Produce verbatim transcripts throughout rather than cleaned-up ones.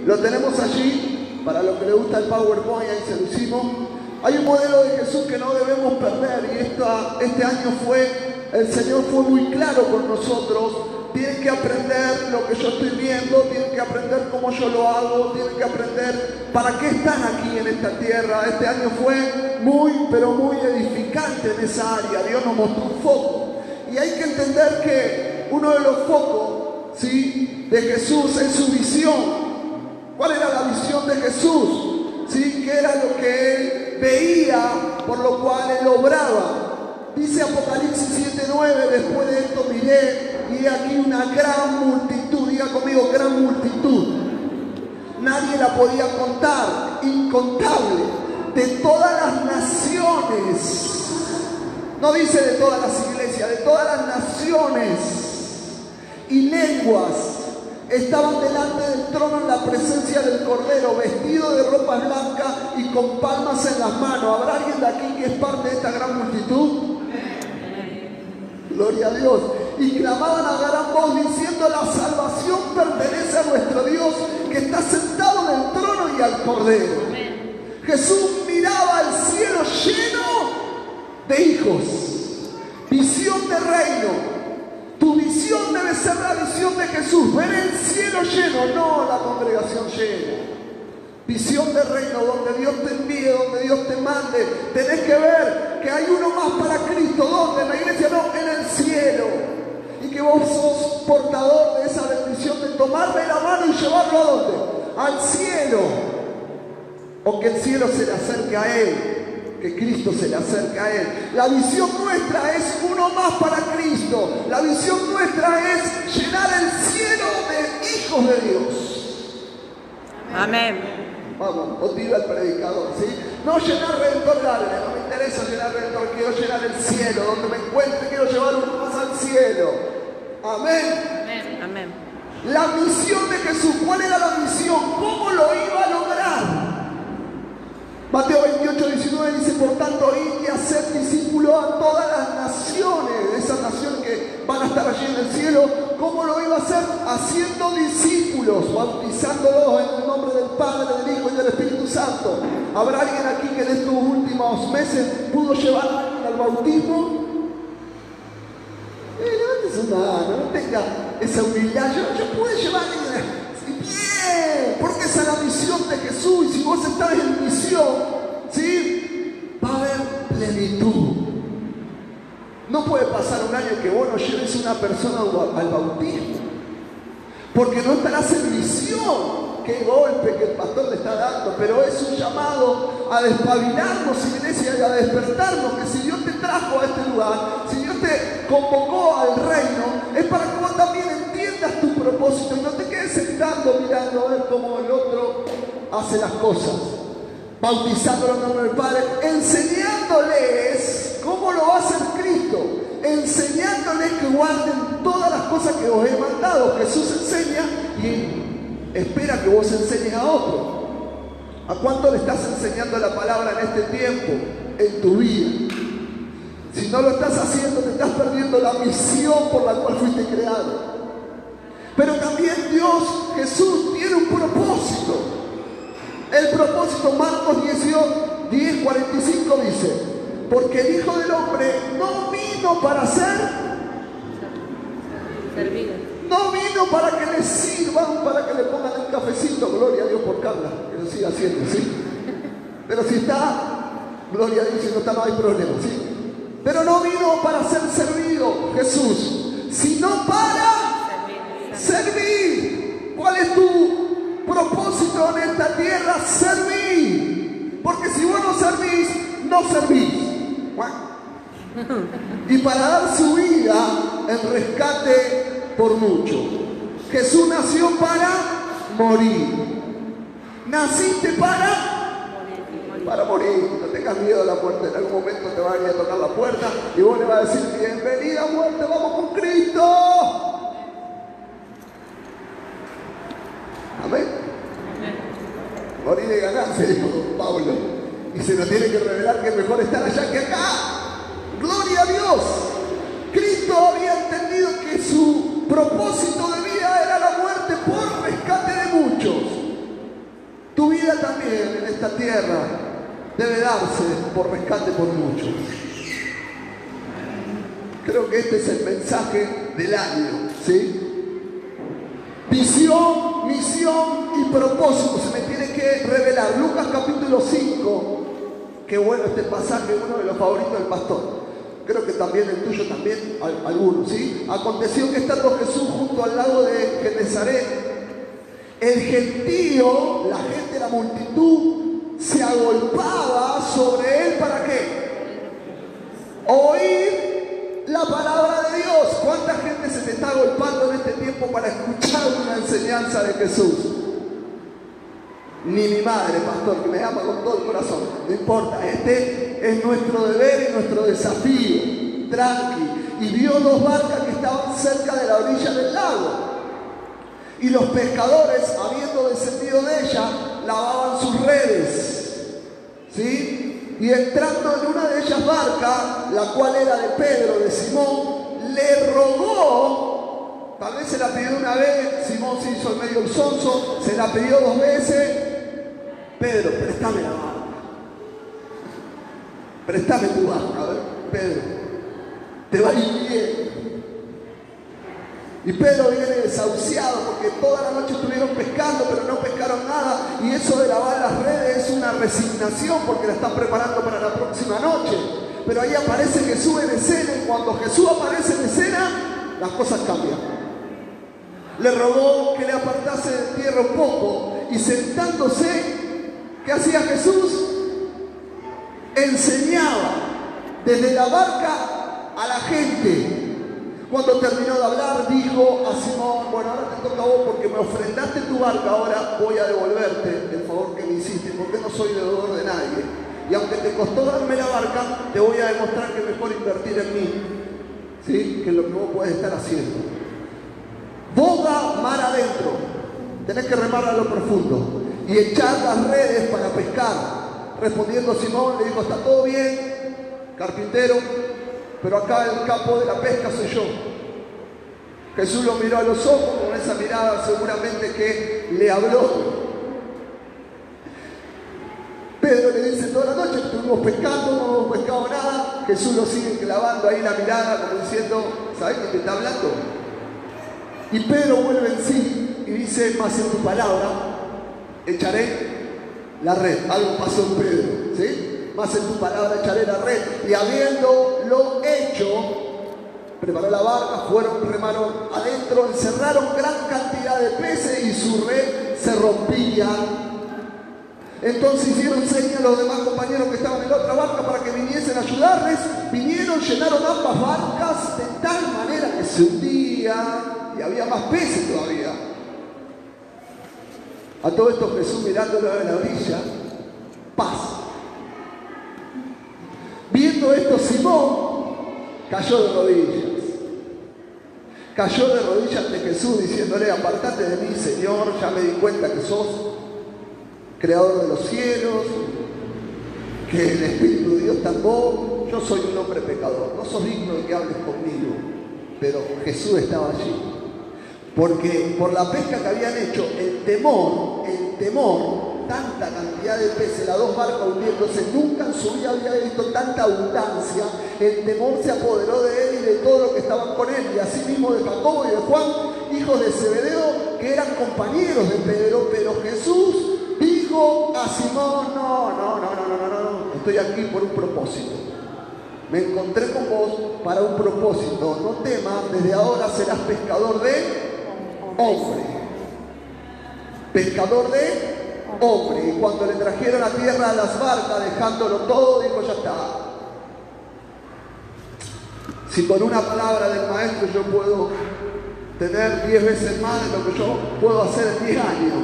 Lo tenemos allí, para los que les gusta el PowerPoint, ahí se lo hicimos. Hay un modelo de Jesús que no debemos perder, y esta, este año fue, el Señor fue muy claro con nosotros. Tienen que aprender lo que yo estoy viendo, tienen que aprender cómo yo lo hago, tienen que aprender para qué están aquí en esta tierra. Este año fue muy, pero muy edificante en esa área. Dios nos mostró un foco. Y hay que entender que uno de los focos, ¿sí?, de Jesús es su visión. ¿Cuál era la visión de Jesús? ¿Sí? ¿Qué era lo que él veía, por lo cual él obraba? Dice Apocalipsis siete nueve, después de esto miré y aquí una gran multitud, diga conmigo, gran multitud. Nadie la podía contar, incontable, de todas las naciones. No dice de todas las iglesias, de todas las naciones y lenguas. Estaban delante del trono en la presencia del Cordero, vestidos de ropas blancas y con palmas en las manos. ¿Habrá alguien de aquí que es parte de esta gran multitud? Gloria a Dios. Y clamaban a gran voz diciendo: la salvación pertenece a nuestro Dios que está sentado en el trono y al Cordero. Jesús miraba al cielo lleno de hijos. Visión de reino. Tu visión debe ser la visión de Jesús. Ver el cielo lleno, no la congregación llena. Visión de reino, donde Dios te envíe, donde Dios te mande. Tenés que ver que hay uno más para Cristo. ¿Dónde? En la iglesia, no, en el cielo. Y que vos sos portador de esa bendición de tomarle la mano y llevarlo a ¿dónde? Al cielo. O que el cielo se le acerque a Él. Que Cristo se le acerque a Él. La visión nuestra es uno más para Cristo. La visión nuestra es llenar el cielo de hijos de Dios. Amén. Vamos, motiva al predicador, ¿sí? No llenar Redentor Gallery, no me interesa llenar Redentor, quiero llenar el cielo. Donde me encuentre quiero llevar uno más al cielo. Amén. Amén. Amén. La misión de Jesús, ¿cuál era la misión? ¿Cómo lo iba a lograr? Mateo veintiocho, diecinueve dice: por tanto, id y haced discípulos a todas las naciones, esas naciones que van a estar allí en el cielo. ¿Cómo lo iba a hacer? Haciendo discípulos, bautizándolos en el nombre del Padre, del Hijo y del Espíritu Santo. ¿Habrá alguien aquí que en estos últimos meses pudo llevar a alguien al bautismo? Eh, levántese una mano, no tenga esa humildad. Yo, yo pude llevar a alguien. Bien, porque esa es la misión de Jesús. Y si vos estás en misión, ¿sí?, va a haber plenitud. No puede pasar un año que vos no lleves una persona al bautismo, porque no estarás en misión. Qué golpe que el pastor le está dando, pero es un llamado a despabilarnos, iglesia, y a despertarnos, que si Dios te trajo a este lugar, si Dios te convocó al reino, es para que vos también entiendas tu propósito y no te quedes sentando mirando a ver cómo el otro hace las cosas. Bautizándolo en nombre del Padre, enseñándoles cómo lo va a hacer Cristo, enseñándoles que guarden todas las cosas que os he mandado. Jesús enseña y espera que vos enseñes a otro. ¿A cuánto le estás enseñando la palabra en este tiempo, en tu vida? Si no lo estás haciendo, te estás perdiendo la misión por la cual fuiste creado. Pero también Dios, Jesús, tiene un propósito. El propósito, Marcos diez, cuarenta y cinco dice: porque el Hijo del Hombre no vino para ser servido. No vino para que le sirvan, para que le pongan el cafecito. Gloria a Dios por Carla, que lo siga haciendo, ¿sí? Pero si está, gloria a Dios, si no está, no hay problema, ¿sí? Pero no vino para ser servido, Jesús, sino para servir. ¿Cuál es tu propósito en esta tierra? Servir. Porque si vos no servís, no servís. Y para dar su vida en rescate por mucho. Jesús nació para morir. Naciste para para morir. No tengas miedo a la muerte. En algún momento te va a venir a tocar la puerta y vos le vas a decir: bienvenida muerte, vamos con Cristo. Amén. Morir de ganancia, dijo Pablo. Y se nos tiene que revelar que es mejor estar allá que acá. Gloria a Dios. Cristo había entendido que su propósito de vida era la muerte por rescate de muchos. esta tierra debe darse por rescate por muchos. Creo que este es el mensaje del año, ¿sí? Visión, misión y propósito se me tiene que revelar. Lucas capítulo cinco. Qué bueno este pasaje, uno de los favoritos del pastor. Creo que también el tuyo también, algunos, ¿sí? Aconteció que estando Jesús junto al lago de Genesaret, el gentío, la gente, la multitud, se agolpaba sobre él. ¿Para qué? Oír la palabra de Dios. ¿Cuánta gente se te está agolpando en este tiempo para escuchar una enseñanza de Jesús? Ni mi madre, pastor, que me ama con todo el corazón. No importa, este es nuestro deber y nuestro desafío. Tranqui. Y vio dos barcas que estaban cerca de la orilla del lago. Y los pescadores, habiendo descendido de ella, lavaban sus redes. ¿Sí? Y entrando en una de ellas barcas, la cual era de Pedro, de Simón, le rogó, tal vez se la pidió una vez, Simón se hizo el medio sonso, se la pidió dos veces. Pedro, préstame la barca. Préstame tu barca, a ver, Pedro, te va a ir bien. Y Pedro viene desahuciado porque toda la noche estuvieron pescando, pero no pescaron nada. Y eso de lavar las redes es una resignación porque la están preparando para la próxima noche. Pero ahí aparece Jesús en escena, y cuando Jesús aparece en escena, las cosas cambian. Le rogó que le apartase de tierra un poco, y sentándose, ¿qué hacía Jesús? Enseñaba desde la barca a la gente. Cuando terminó de hablar, dijo a Simón: bueno, ahora te toca a vos porque me ofrendaste tu barca, ahora voy a devolverte el favor que me hiciste, porque no soy deudor de nadie. Y aunque te costó darme la barca, te voy a demostrar que es mejor invertir en mí, ¿sí? Que es lo que vos podés estar haciendo. Boga mar adentro, tenés que remar a lo profundo y echar las redes para pescar. Respondiendo Simón, le dijo: está todo bien, carpintero, pero acá el capo de la pesca soy yo. Jesús lo miró a los ojos, con esa mirada seguramente que le habló. Pedro le dice: toda la noche estuvimos pescando, no hemos pescado nada. Jesús lo sigue clavando ahí la mirada, como diciendo: ¿sabes quién te está hablando? Y Pedro vuelve en sí y dice: más en tu palabra echaré la red. Algo pasó en Pedro, ¿sí? Más en tu palabra echaré la red. Y habiéndolo hecho, preparó la barca, fueron, remaron adentro, encerraron gran cantidad de peces y su red se rompía. Entonces hicieron señas a los demás compañeros que estaban en la otra barca para que viniesen a ayudarles. Vinieron, llenaron ambas barcas de tal manera que se hundían y había más peces todavía. A todo esto Jesús, mirándolo de la orilla, paz. Viendo esto, Simón cayó de rodillas. Cayó de rodillas ante Jesús diciéndole: apartate de mí, Señor, ya me di cuenta que sos creador de los cielos, que el Espíritu de Dios está en vos. Yo soy un hombre pecador, no sos digno de que hables conmigo. Pero Jesús estaba allí, porque por la pesca que habían hecho, el temor, el temor, tanta cantidad de peces, las dos barcas hundiéndose, nunca en su vida había visto tanta abundancia. El temor se apoderó de él y de todo lo que estaban con él, y así mismo de Jacobo y de Juan, hijos de Zebedeo, que eran compañeros de Pedro. Pero Jesús dijo a Simón: no, no, no, no, no, no, no, estoy aquí por un propósito. Me encontré con vos para un propósito. No temas, desde ahora serás pescador de hombre. Pescador de hombre. Y cuando le trajeron a tierra las barcas, dejándolo todo, dijo: ya está. Si con una palabra del maestro yo puedo tener diez veces más de lo que yo puedo hacer en diez años,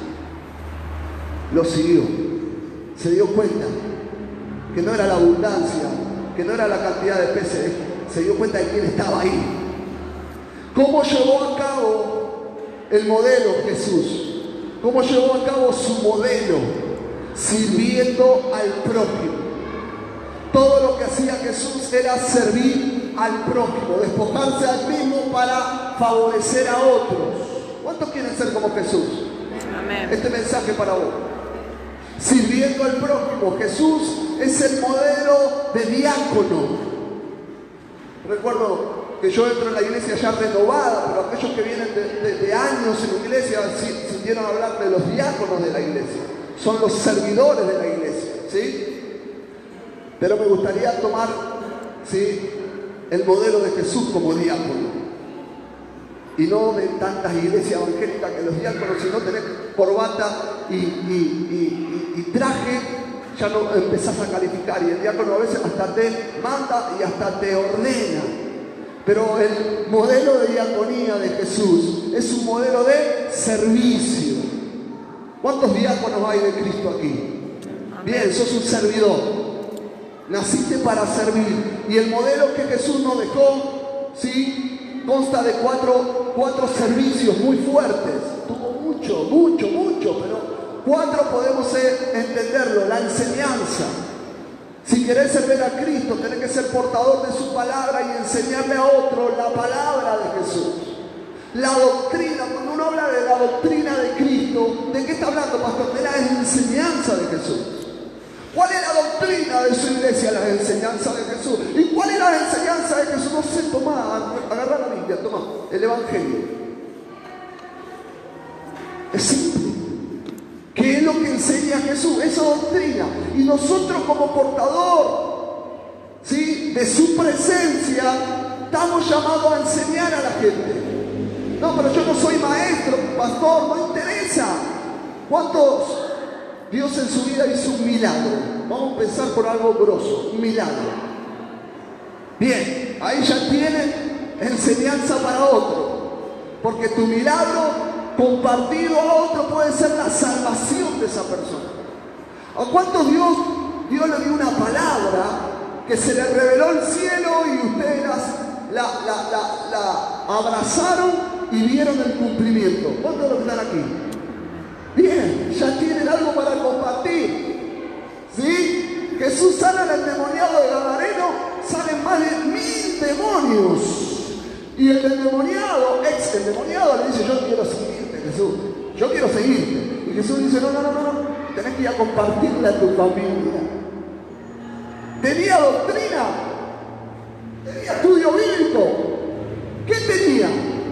lo siguió. Se dio cuenta que no era la abundancia, que no era la cantidad de peces, se dio cuenta de quién estaba ahí. ¿Cómo llevó a cabo el modelo Jesús? ¿Cómo llevó a cabo su modelo? Sirviendo al prójimo. Todo lo que hacía Jesús era servir al prójimo, despojarse al mismo para favorecer a otros. ¿Cuántos quieren ser como Jesús? Amén. Este mensaje para vos. sirviendo al prójimo. Jesús es el modelo de diácono. Recuerdo que yo entro en la iglesia ya renovada, pero aquellos que vienen de, de, de años en la iglesia sintieron hablar de los diáconos de la iglesia. Son los servidores de la iglesia, ¿sí? Pero me gustaría tomar, ¿sí?, el modelo de Jesús como diácono. Y no de tantas iglesias evangélicas que los diáconos, si no tenés corbata y, y, y, y, y traje, ya no empezás a calificar. Y el diácono a veces hasta te manda y hasta te ordena. Pero el modelo de diaconía de Jesús es un modelo de servicio. ¿Cuántos diáconos hay de Cristo aquí? Bien, sos un servidor. Naciste para servir. Y el modelo que Jesús nos dejó, ¿sí?, consta de cuatro, cuatro servicios muy fuertes. Tuvo mucho, mucho, mucho, pero cuatro podemos entenderlo. La enseñanza. Si querés servir a Cristo, tenés que ser portador de su palabra y enseñarle a otro la palabra de Jesús. La doctrina, cuando uno habla de la doctrina de Cristo, ¿de qué está hablando, pastor? De la enseñanza de Jesús. ¿Cuál es la doctrina de su iglesia? La enseñanza de Jesús. ¿Y cuál es la enseñanza de Jesús? No sé, tomá, agarrá la Biblia, tomá, el Evangelio. Es simple. ¿Qué es lo que enseña Jesús? Esa doctrina. Y nosotros como portador, ¿sí?, de su presencia, estamos llamados a enseñar a la gente. No, pero yo no soy maestro, pastor, no interesa. ¿Cuántos Dios en su vida hizo un milagro? Vamos a empezar por algo grosso, un milagro. Bien, ahí ya tienen enseñanza para otro. Porque tu milagro compartido a otro puede ser la salvación de esa persona. ¿A cuántos Dios, Dios le dio una palabra que se le reveló el cielo y ustedes las, la, la, la, la abrazaron y vieron el cumplimiento? ¿Cuántos lo están aquí? Bien, ya tienen algo para compartir. ¿Sí? Jesús sana al endemoniado de Gadareno, salen más de mil demonios. Y el endemoniado, ex endemoniado, le dice: yo quiero seguirte, Jesús, yo quiero seguirte. Y Jesús dice: no, no, no, no, no, tenés que ir a compartirla a tu familia. Tenía doctrina, tenía estudio bíblico. ¿Qué tenía?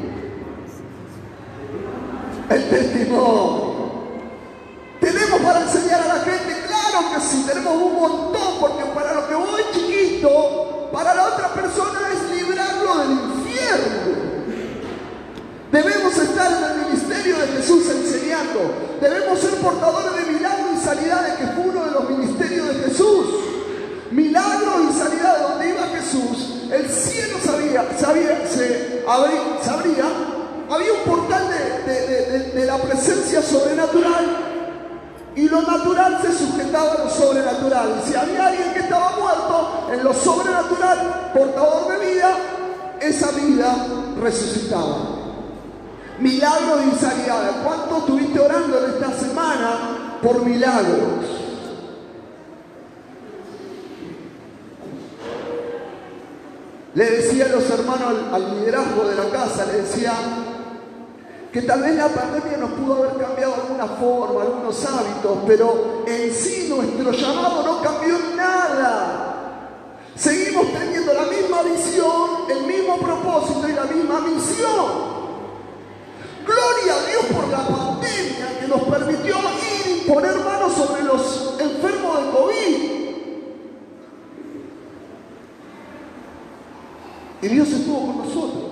El testimonio. ¿Tenemos para enseñar a la gente? Claro que sí, tenemos un montón, porque para lo que voy chiquito, para la otra persona es librarlo del infierno. Debemos estar en el ministerio de Jesús enseñando. Debemos ser portadores de milagros y sanidades, que fue uno de los ministerios de Jesús. Milagros y sanidades, donde iba Jesús, el cielo sabía, sabía, se abría, se abría, había un portal de, de, de, de, de la presencia sobrenatural. Y lo natural se sujetaba a lo sobrenatural. Y si había alguien que estaba muerto, en lo sobrenatural, portador de vida, esa vida resucitaba. Milagros y sanidades. ¿Cuánto estuviste orando en esta semana por milagros? Le decía a los hermanos, al, al liderazgo de la casa, le decía que tal vez la pandemia nos pudo haber cambiado alguna forma, algunos hábitos, pero en sí nuestro llamado no cambió nada. Seguimos teniendo la misma visión, el mismo propósito y la misma misión. Gloria a Dios por la pandemia que nos permitió ir y poner manos sobre los enfermos de COVID. Y Dios estuvo con nosotros.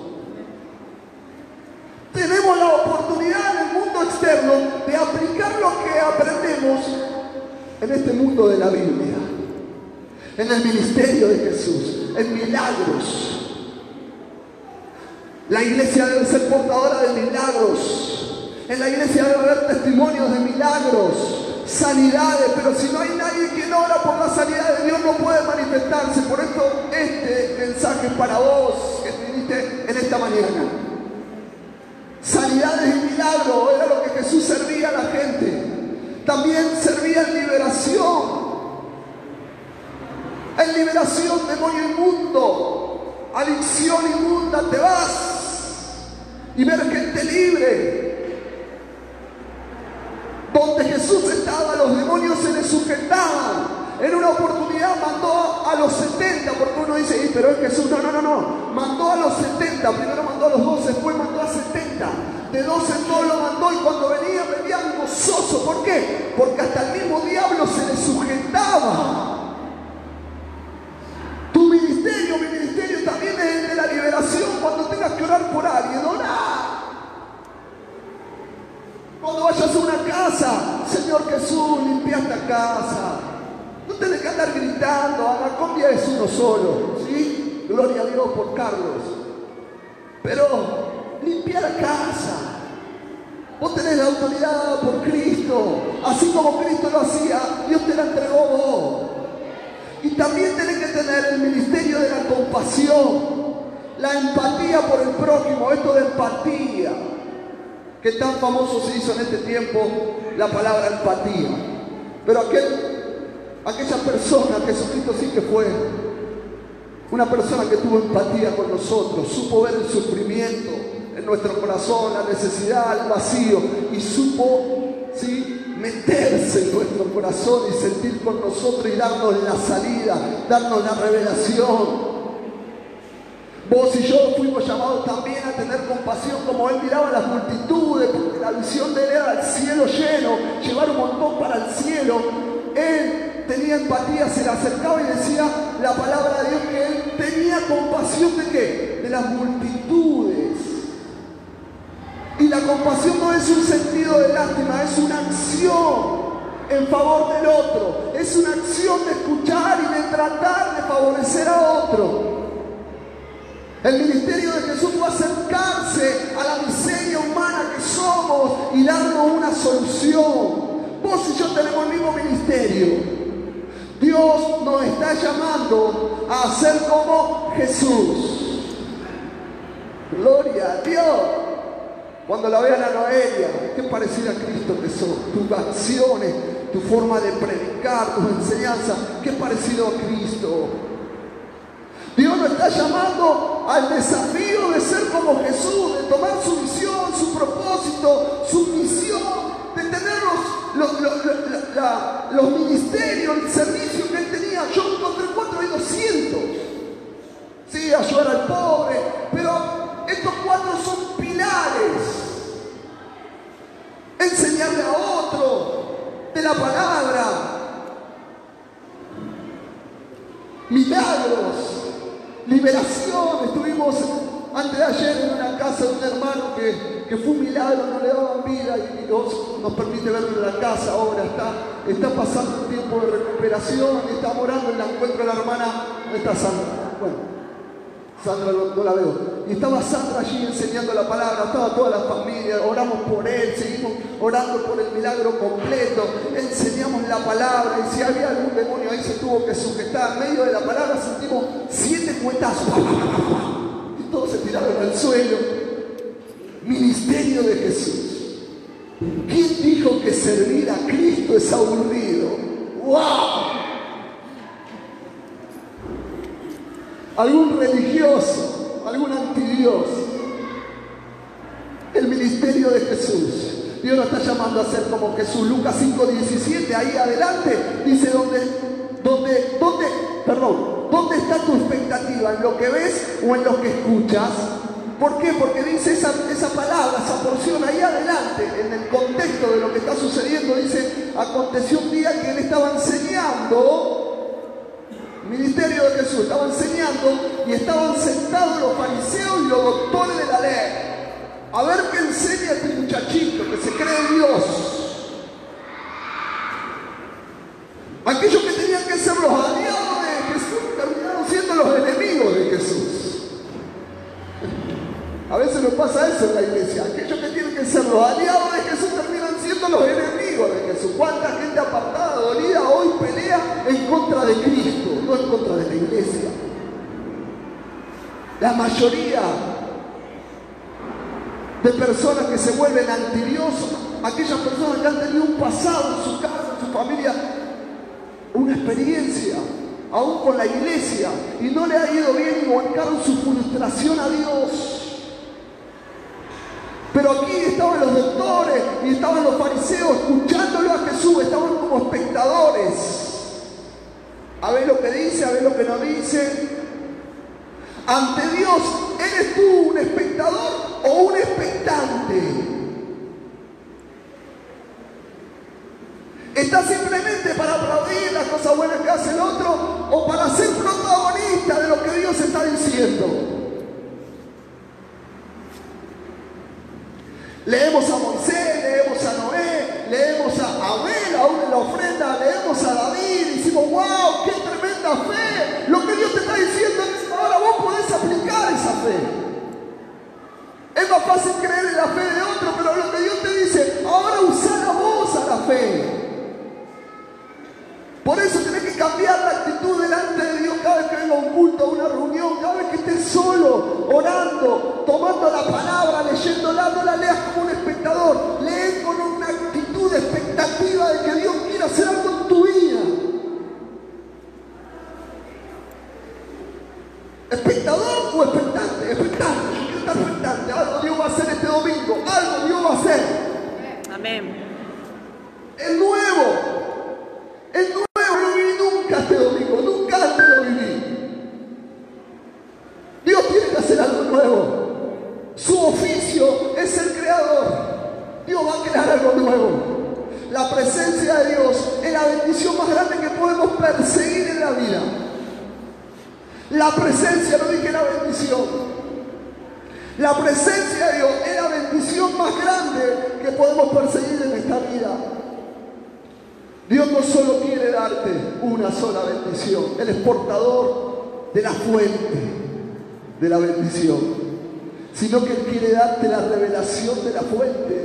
Tenemos la oportunidad en el mundo externo de aplicar lo que aprendemos en este mundo de la Biblia, en el ministerio de Jesús, en milagros. La iglesia debe ser portadora de milagros. En la iglesia debe haber testimonios de milagros, sanidades, pero si no hay nadie que ora por la sanidad de Dios, no puede manifestarse. Por esto este mensaje es para vos que viniste en esta mañana. Sanidades y milagros era lo que Jesús servía a la gente. También servía en liberación. En liberación, demonio inmundo, adicción inmunda, te vas y ver gente libre. Donde Jesús estaba, los demonios se le sujetaban. En una oportunidad mandó a los setenta, porque uno dice, pero es Jesús. No, no, no, no. Mandó a los setenta. Primero mandó a los doce, después mandó a setenta. De doce en dos lo mandó y cuando venía, venían gozosos. ¿Por qué? Porque hasta el mismo diablo se le sujetaba. Tu ministerio, mi ministerio también es el de la liberación. Cuando tengas que orar por alguien, orar. Cuando vayas a una casa, Señor Jesús, limpia esta casa. No tenés que andar gritando, Anacondia es uno solo, ¿sí? Gloria a Dios por Carlos. Pero limpia la casa. Vos tenés la autoridad por Cristo. Así como Cristo lo hacía, Dios te la entregó a vos. Y también tenés que tener el ministerio de la compasión, la empatía por el prójimo, esto de empatía, que tan famoso se hizo en este tiempo la palabra empatía. Pero aquel Aquella persona, Jesucristo sí que fue una persona que tuvo empatía con nosotros, supo ver el sufrimiento en nuestro corazón, la necesidad, el vacío, y supo, ¿sí?, meterse en nuestro corazón y sentir con nosotros y darnos la salida, darnos la revelación. Vos y yo fuimos llamados también a tener compasión como Él miraba a las multitudes, porque la visión de Él era el cielo lleno, llevar un montón para el cielo. Él tenía empatía, se le acercaba y decía la palabra de Dios que Él tenía compasión ¿de qué? De las multitudes. Y la compasión no es un sentido de lástima, es una acción en favor del otro. Es una acción de escuchar y de tratar de favorecer a otro. El ministerio de Jesús fue acercarse a la miseria humana que somos y darnos una solución. Vos y yo tenemos el mismo ministerio. Dios nos está llamando a ser como Jesús. Gloria a Dios. Cuando la vean a Noelia, qué parecida a Cristo que sos. Tus acciones, tu forma de predicar, tus enseñanzas, qué parecido a Cristo. Dios nos está llamando al desafío de ser como Jesús, de tomar su visión, su propósito, su misión, de tener los, los, los, la, la, los ministerios, el servicio que Él tenía. Yo encontré cuatro y doscientos. Sí, ayudar al pobre, pero estos cuatro son pilares. Enseñarle a otro de la palabra. Milagros. Liberación. Estuvimos antes de ayer en una casa de un hermano que, que fue un milagro, no le daban vida y Dios nos permite verlo en la casa ahora. Está, está pasando un tiempo de recuperación, está orando en el encuentro de la hermana. ¿Dónde está Sandra? Bueno, Sandra no, no la veo. Y estaba Sandra allí enseñando la palabra, estaba toda la familia, oramos por él, seguimos orando por el milagro completo, enseñamos la palabra y si había algún demonio ahí se tuvo que sujetar. En medio de la palabra sentimos siete cuetazos y todos se tiraron al suelo. Ministerio de Jesús. ¿Quién dijo que servir a Cristo es aburrido? ¡Wow! Algún religioso, algún antidios. El ministerio de Jesús. Dios nos está llamando a ser como Jesús. Lucas cinco diecisiete, ahí adelante, dice donde, donde, donde, perdón, ¿dónde está tu expectativa? ¿En lo que ves o en lo que escuchas? ¿Por qué? Porque dice esa, esa palabra, esa porción ahí adelante, en el contexto de lo que está sucediendo, dice, aconteció un día que Él estaba enseñando. Ministerio de Jesús, estaba enseñando y estaban sentados los fariseos y los doctores de la ley. A ver qué enseña este muchachito que se cree Dios. Aquellos que tenían que ser los aliados de Jesús terminaron siendo los enemigos de Jesús. A veces nos pasa eso en la iglesia. Aquellos que tienen que ser los aliados de Jesús terminan siendo los enemigos de Jesús. ¿Cuánta gente apartada, dolida, hoy pelea en contra de Cristo, no en contra de la iglesia? La mayoría de personas que se vuelven antidios, aquellas personas que han tenido un pasado en su casa, en su familia, una experiencia, aún con la iglesia, y no le ha ido bien y volcaron su frustración a Dios. Pero aquí estaban los doctores y estaban los fariseos escuchando dice, ante Dios, ¿eres tú un espectador o un expectante? ¿Estás simplemente para aplaudir las cosas buenas que hace el otro o para ser protagonista de lo que Dios está diciendo? Leemos a Moisés, leemos a Noé, leemos a Abel, aún en la ofrenda, leemos a David y decimos, wow, qué tremenda fe. Lo que Dios te está diciendo es, ahora vos podés aplicar esa fe. Es más fácil creer en la fe de otro, pero lo que Dios te dice, ahora usá la voz a la fe. Por eso tenés que cambiar la actitud delante de Dios cada vez que venga a un culto, a una reunión, cada vez que estés solo, orando, tomando la palabra, leyéndola, no la leas como un espectador, lee con una actitud expectativa de que Dios quiera hacer algo en tu vida. ¿Espectador o expectante? Expectante, yo quiero estar expectante, algo Dios va a hacer este domingo, algo Dios va a hacer. Amén. Es nuevo, es nuevo. Este domingo, nunca antes lo viví. Dios tiene que hacer algo nuevo. Su oficio es el creador. Dios va a crear algo nuevo. La presencia de Dios es la bendición más grande que podemos perseguir en la vida. La presencia, no dije la bendición. La presencia de Dios es la bendición más grande que podemos perseguir en esta vida. Dios no solo quiere darte una sola bendición, Él es portador de la fuente de la bendición, sino que Él quiere darte la revelación de la fuente.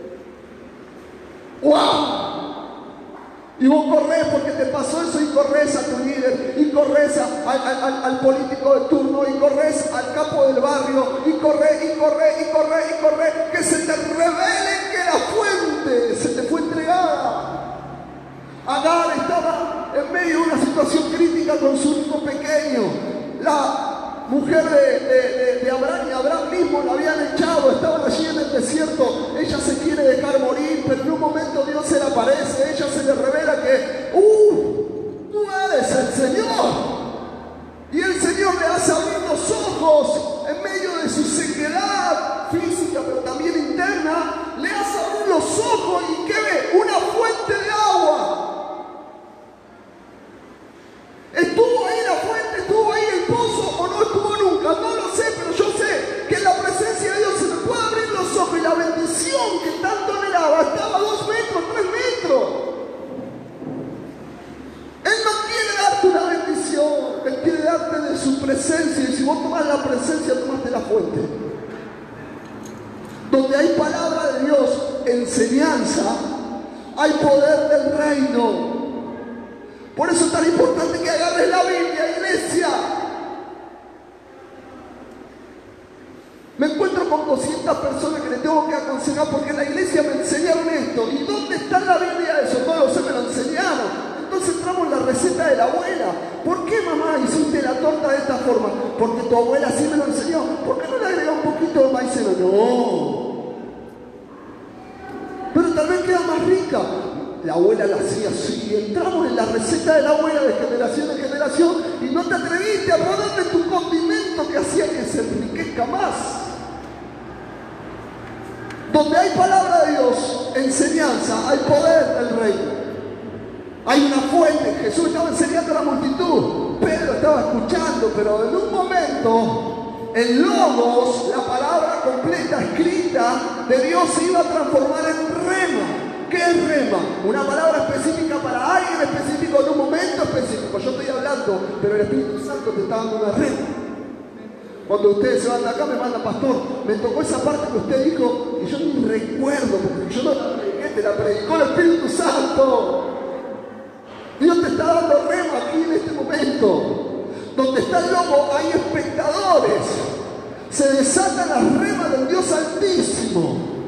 ¡Wow! Y vos corres porque te pasó eso y corres a tu líder, y corres a, al, al, al político de turno, y corres al capo del barrio, y corres, y corres, y corres, y corres, que se te revele que la fuente se te fue entregada. Agar estaba en medio de una situación crítica con su hijo pequeño. La mujer de, de, de, de Abraham y Abraham mismo la habían echado, estaban allí en el desierto. Ella se quiere dejar morir, pero en un momento Dios se le aparece, ella se le revela que ¡Uh! Tú eres el Señor. Y el Señor le hace abrir los ojos en medio de su sequedad física, pero también interna. Le hace abrir los ojos y ¿qué ve? Una fuente de agua. ¿Estuvo ahí la fuente? ¿Estuvo ahí el pozo? ¿O no estuvo nunca? No lo sé, pero yo sé que en la presencia de Dios se me puede abrir los ojos y la bendición que tanto anhelaba estaba a dos metros, tres metros. Él no quiere darte una bendición, Él quiere darte de su presencia. Y si vos tomás la presencia, tomaste la fuente. Donde hay palabra de Dios, enseñanza, hay poder del reino. Por eso es tan importante que agarres la Biblia, iglesia. Me encuentro con doscientas personas que les tengo que aconsejar porque en la iglesia me enseñaron esto. ¿Y dónde está la Biblia eso? No lo sé, me lo enseñaron. Entonces entramos en la receta de la abuela. ¿Por qué, mamá, hiciste la torta de esta forma? Porque tu abuela sí me lo enseñó. ¿Por qué no le agregó un poquito de maicena? No. Pero tal vez queda más rica. La abuela la hacía así. Entramos en la receta de la abuela de generación en generación y no te atreviste a ponerle tu condimento que hacía que se enriquezca más. Donde hay palabra de Dios, enseñanza, hay poder del reino. Hay una fuente. Jesús estaba enseñando a la multitud. Pedro estaba escuchando, pero en un momento el logos, la palabra completa escrita de Dios, se iba a transformar en rema. ¿Qué es rema? Una palabra específica para alguien específico en un momento específico. Yo estoy hablando, pero el Espíritu Santo te está dando una rema. Cuando ustedes se van de acá me mandan, pastor, me tocó esa parte que usted dijo y yo ni recuerdo, porque yo no la prediqué, te la predicó el Espíritu Santo. Dios te está dando rema aquí en este momento. Donde está el lobo hay espectadores. Se desatan las remas del Dios Altísimo.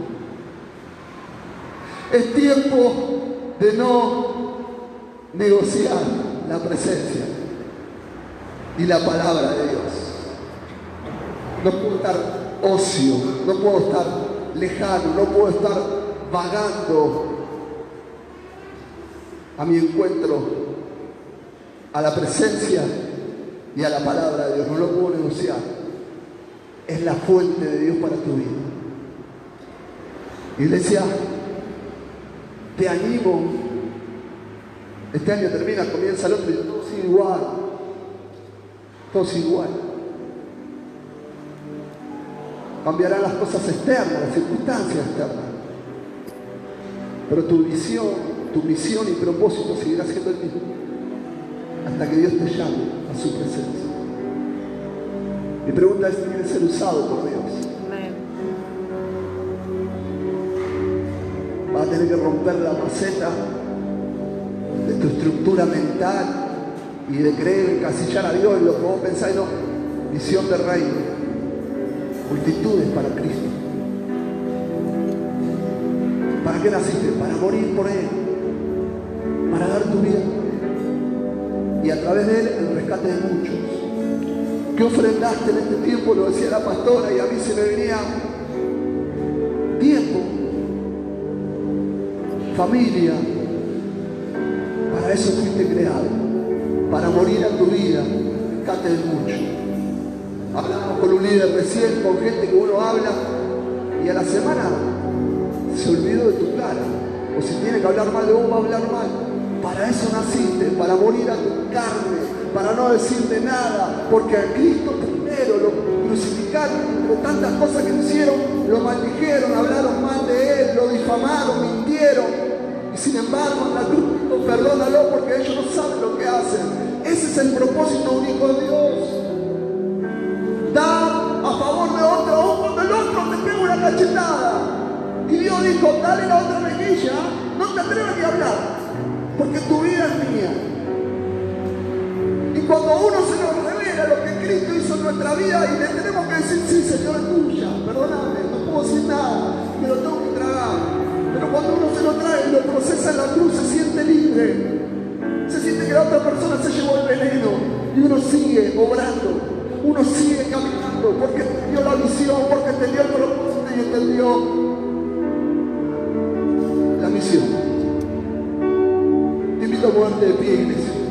Es tiempo de no negociar la presencia y la palabra de Dios. No puedo estar ocio, no puedo estar lejano, no puedo estar vagando a mi encuentro, a la presencia y a la palabra de Dios. No lo puedo negociar. Es la fuente de Dios para tu vida. Iglesia, te animo. Este año termina, comienza el otro y todo sigue igual. Todo sigue igual. Cambiarán las cosas externas, las circunstancias externas. Pero tu visión, tu misión y propósito seguirá siendo el mismo. Hasta que Dios te llame a su presencia. Mi pregunta es, ¿quieres ser usado por Dios? Amén. Vas a tener que romper la maceta de tu estructura mental y de creer, encasillar a Dios en lo que vos pensáis. No, visión de reino. Multitudes para Cristo. ¿Para qué naciste? Para morir por Él. Para dar tu vida por Él. Y a través de Él el rescate de muchos. ¿Qué ofrendaste en este tiempo? Lo decía la pastora y a mí se me venía tiempo, familia. Para eso fuiste creado. Para morir a tu vida, rescate de muchos. Hablamos con un líder recién, con gente que uno habla y a la semana se olvidó de tu cara. O si tiene que hablar mal de vos, va a hablar mal. Para eso naciste, para morir a tu carne, para no decirte nada, porque a Cristo primero lo crucificaron, por tantas cosas que hicieron, lo maldijeron, hablaron mal de Él, lo difamaron, mintieron. Y sin embargo, en la cruz, perdónalo porque ellos no saben lo que hacen. Ese es el propósito de un hijo de Dios. Da a favor de otro, aún cuando el otro te pega una cachetada. Y Dios dijo, dale la otra mejilla, no te atrevas ni a hablar, porque tu vida es mía. Y cuando uno se nos revela lo que Cristo hizo en nuestra vida y le tenemos que decir, sí, Señor, es tuya, perdóname, no puedo decir nada, me lo tengo que tragar. Pero cuando uno se lo trae y lo procesa en la cruz, se siente libre. Se siente que la otra persona se llevó el veneno y uno sigue obrando. Uno sigue caminando porque entendió la visión, porque entendió el propósito y entendió la misión. Te invito a ponerte de pie, iglesia.